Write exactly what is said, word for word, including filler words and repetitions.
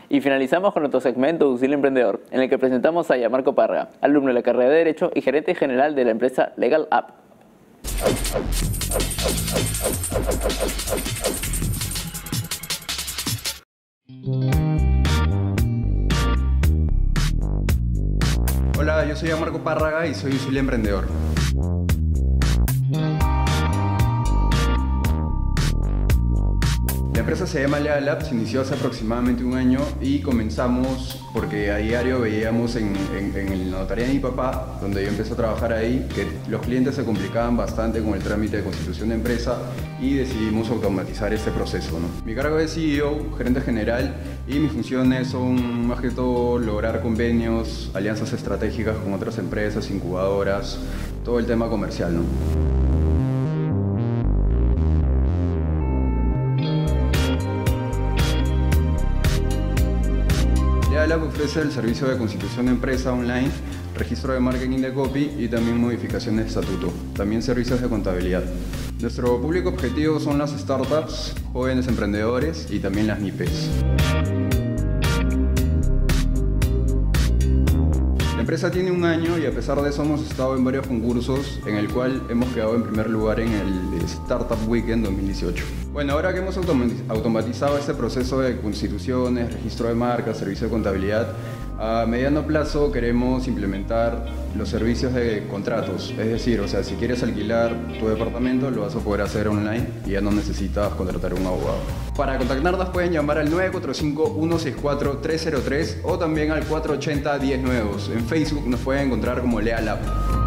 Y finalizamos con nuestro segmento Auxilio Emprendedor, en el que presentamos a Gianmarco Párraga, alumno de la carrera de Derecho y gerente general de la empresa Legal App. Hola, yo soy Gianmarco Párraga y soy Auxilio Emprendedor. La empresa se llama Legal App, se inició hace aproximadamente un año y comenzamos porque a diario veíamos en, en, en la notaría de mi papá, donde yo empecé a trabajar ahí, que los clientes se complicaban bastante con el trámite de constitución de empresa y decidimos automatizar este proceso, ¿no? Mi cargo es C E O, gerente general, y mis funciones son más que todo lograr convenios, alianzas estratégicas con otras empresas, incubadoras, todo el tema comercial, ¿no? Legal App ofrece el servicio de constitución de empresa online, registro de marketing de copy y también modificaciones de estatuto, también servicios de contabilidad. Nuestro público objetivo son las startups, jóvenes emprendedores y también las M I Pes. La empresa tiene un año y a pesar de eso hemos estado en varios concursos en el cual hemos quedado en primer lugar en el Startup Weekend dos mil dieciocho. Bueno, ahora que hemos automatizado este proceso de constituciones, registro de marcas, servicio de contabilidad, a mediano plazo queremos implementar los servicios de contratos. Es decir, o sea, si quieres alquilar tu departamento lo vas a poder hacer online y ya no necesitas contratar un abogado. Para contactarnos pueden llamar al nueve cuatro cinco, uno seis cuatro, tres cero tres o también al cuatro ocho cero, diez nuevos. En Facebook nos pueden encontrar como Legal App.